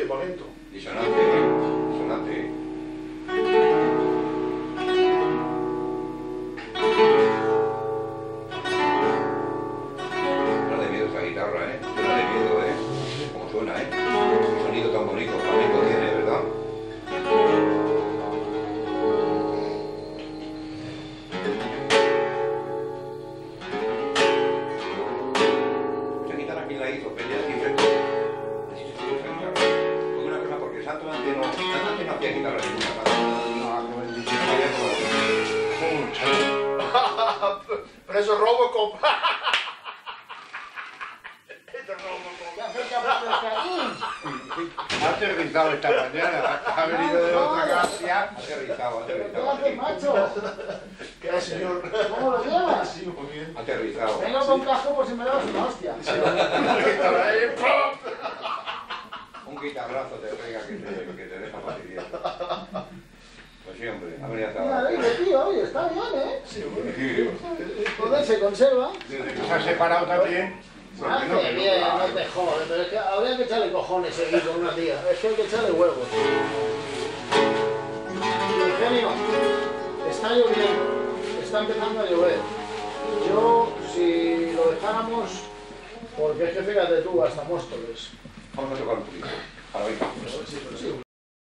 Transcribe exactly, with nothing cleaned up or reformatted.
de momento. Disonante, ¿eh? Disonante, ¿eh? Suena de miedo esa guitarra, ¿eh? Suena de miedo, ¿eh? Como suena, ¿eh? Qué sonido tan bonito, flamenco tiene, ¿verdad? Esta guitarra, ¿quién la hizo? Peña, ¿quién fue? Así se hizo esa guitarra. Porque una cosa, porque Santo antes no, antes no hacía guitarra ninguna. Pero eso es Robocop. Eso es Robocop. Ha aterrizado esta mañana, ha venido de otra galaxia. Ha aterrizado, ha ¿Qué aterrizado. haces, macho? ¿Qué hay, señor? ¿Cómo lo llevas? Sí, muy bien. Ha aterrizado. Vengo con casco por si me das una hostia. Un guitarrazo te pega que te, que te deja fastidiado. Pues sí, hombre, ha venido hasta Mira, ahora. dile, tío, oye, está bien, ¿eh? Sí, bueno. Joder, se conserva. Desde que se ha separado también. Hace bien, no te jodes, pero es que habría que echarle cojones seguir con una tía. Es que hay que echarle huevos. Eugenio, está lloviendo, está empezando a llover. Yo, si lo dejáramos, porque es que fíjate tú, hasta Móstoles. Vamos a tocar un poquito. Para venga. Sí, pero sí.